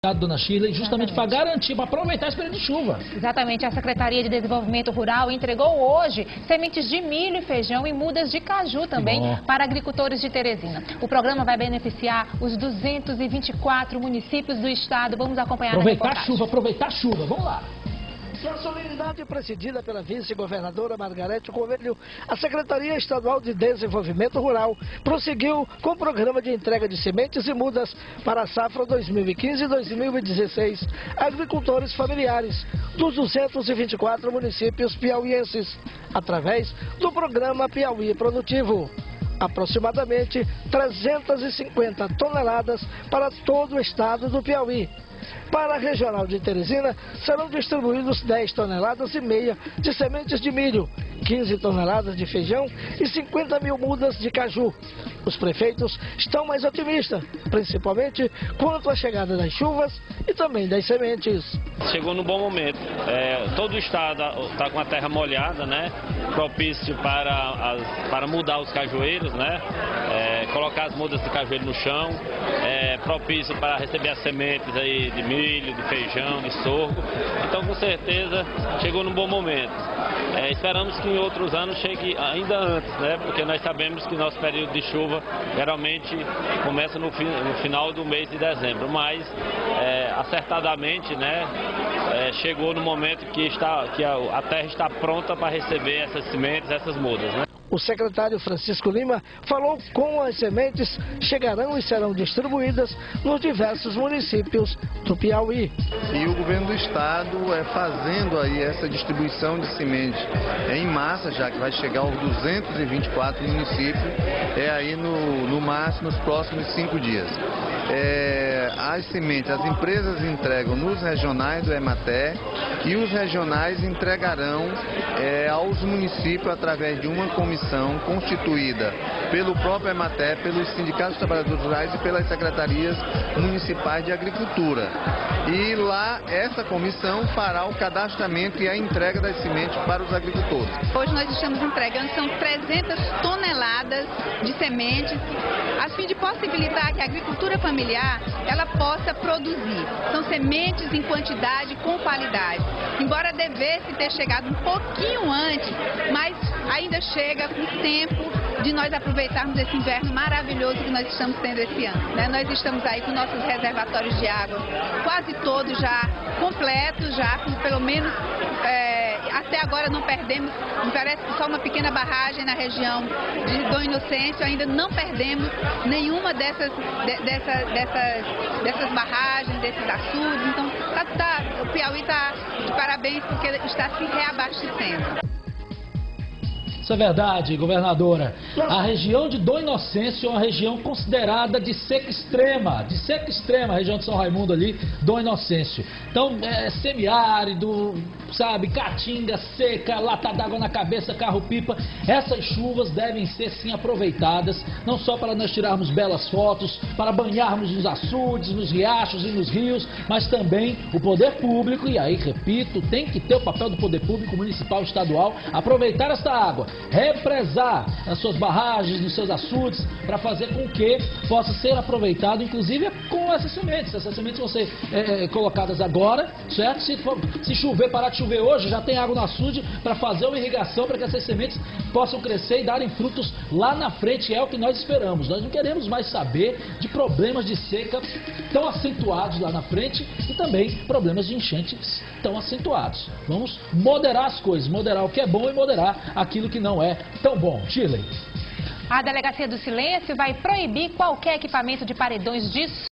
Dona Shirley, justamente para garantir, para aproveitar esse período de chuva. Exatamente, a Secretaria de Desenvolvimento Rural entregou hoje sementes de milho e feijão e mudas de caju também para agricultores de Teresina. O programa vai beneficiar os 224 municípios do estado. Vamos acompanhar na reportagem. Aproveitar a chuva, vamos lá. Na solenidade presidida pela vice-governadora Margarete Coelho, a Secretaria Estadual de Desenvolvimento Rural prosseguiu com o programa de entrega de sementes e mudas para a safra 2015-2016 a agricultores familiares dos 224 municípios piauienses, através do programa Piauí Produtivo. Aproximadamente 350 toneladas para todo o estado do Piauí. Para a Regional de Teresina, serão distribuídos 10 toneladas e meia de sementes de milho, 15 toneladas de feijão e 50 mil mudas de caju. Os prefeitos estão mais otimistas, principalmente quanto à chegada das chuvas e também das sementes. Chegou no bom momento. Todo o estado está com a terra molhada, né? Propício para mudar os cajueiros, né? Colocar as mudas de cajueiro no chão, propício para receber as sementes aí de milho, de feijão, de sorgo. Então, com certeza, chegou num bom momento. Esperamos que em outros anos chegue ainda antes, né? Porque nós sabemos que nosso período de chuva geralmente começa no final do mês de dezembro, mas acertadamente, né? Chegou no momento que a terra está pronta para receber essas sementes, essas mudas, né? O secretário Francisco Lima falou como as sementes chegarão e serão distribuídas nos diversos municípios do Piauí. E o governo do estado fazendo aí essa distribuição de sementes em massa, já que vai chegar aos 224 municípios, aí no máximo nos próximos 5 dias. As sementes, as empresas entregam nos regionais do Emater e os regionais entregarão aos municípios através de uma comissão constituída pelo próprio Emater, pelos sindicatos de trabalhadores rurais e pelas secretarias municipais de agricultura. E lá essa comissão fará o cadastramento e a entrega das sementes para os agricultores. Hoje nós estamos entregando, são 300 toneladas de sementes, a fim de possibilitar que a agricultura familiar ela possa produzir. São sementes em quantidade com qualidade. Embora devesse ter chegado um pouquinho antes, mas ainda chega com tempo de nós aproveitarmos esse inverno maravilhoso que nós estamos tendo esse ano, né? Nós estamos aí com nossos reservatórios de água quase todos já completos, já com pelo menos até agora não perdemos, me parece que só uma pequena barragem na região de Dom Inocêncio, ainda não perdemos nenhuma dessas barragens, desses açudes. Então o Piauí está de parabéns porque está se reabastecendo. Isso é verdade, governadora. A região de Dom Inocêncio é uma região considerada de seca extrema, a região de São Raimundo ali, Dom Inocêncio. Então, semiárido, sabe, caatinga, seca, lata d'água na cabeça, carro-pipa. Essas chuvas devem ser, sim, aproveitadas, não só para nós tirarmos belas fotos, para banharmos nos açudes, nos riachos e nos rios, mas também o poder público, e aí, repito, tem que ter o papel do poder público municipal e estadual, aproveitar esta água, represar nas suas barragens, nos seus açudes, para fazer com que possa ser aproveitado, inclusive com essas sementes. Essas sementes vão ser colocadas agora, certo? Se chover, parar de chover hoje, já tem água no açude para fazer uma irrigação para que essas sementes possam crescer e darem frutos lá na frente. É o que nós esperamos. Nós não queremos mais saber de problemas de seca tão acentuados lá na frente e também problemas de enchentes tão acentuados. Vamos moderar as coisas, moderar o que é bom e moderar aquilo que não é tão bom. Shirley. A Delegacia do Silêncio vai proibir qualquer equipamento de paredões de